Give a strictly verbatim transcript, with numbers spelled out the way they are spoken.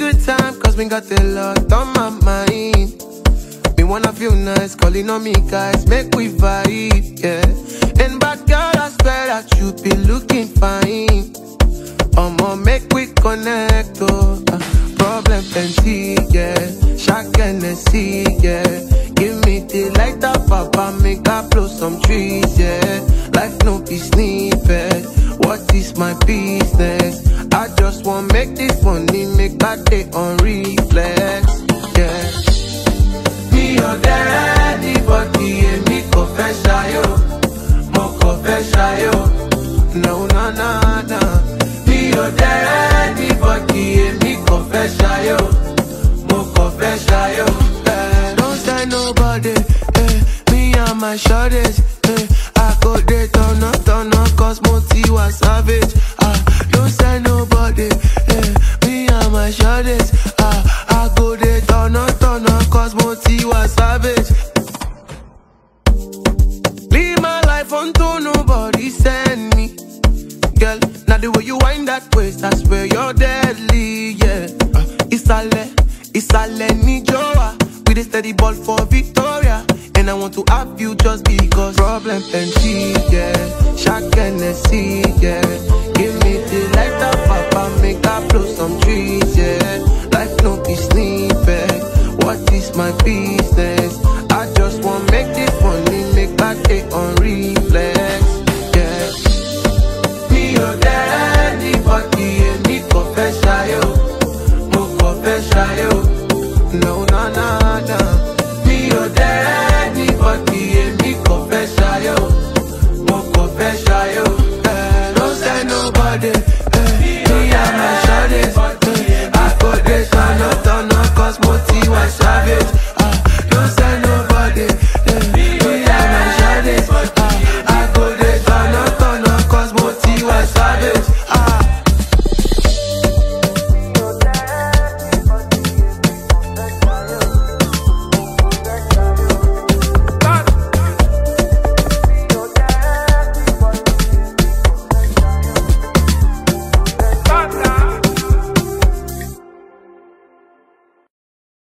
good time, cause we got a lot on my mind. Me wanna feel nice, calling on me guys, make we vibe, yeah. And bad girl, I swear that you be looking fine. I'ma make we connect, oh. Uh, problem plenty, yeah. Shack and see, yeah. Give me the light up, papa, make I blow some trees, yeah. Life no be snippet. What is my business? I just want make this money, make that day on reflex, yeah. Me or daddy, body, and me confess, yo. Mo confess, yo. No, no, no, no. Me or daddy, body, and me confess, yo. Mo confess, yo. Eh, don't say nobody, eh. Me and my shorties, eh. I go there, turn up, turn up, cause Moti was savage. Ah, don't say nobody, eh. Me and my shorties, ah. I go there, turn up, turn up, cause Moti was savage. Leave my life unto nobody send me. Girl, now the way you wind that waist, I swear you're deadly, yeah. Uh, Isale, Isale ni Joa. With a steady ball for Victoria. And I want to have you just because problem plenty, yeah. Shack and see, yeah. Give me the light up, papa, make I blow some trees, yeah. Life no be snippet. What is my business? I just want make this money, make that day on reflex, yeah. Me or daddy, body, and me confess, yo. Mo confess, yo. No, no, no, no. Me or daddy, body, and me confess, yo. Mo confess, yo. Eh, don't say nobody, eh. Me and my shawty, eh. I go this, turn up, turn up, cause Moti was savage.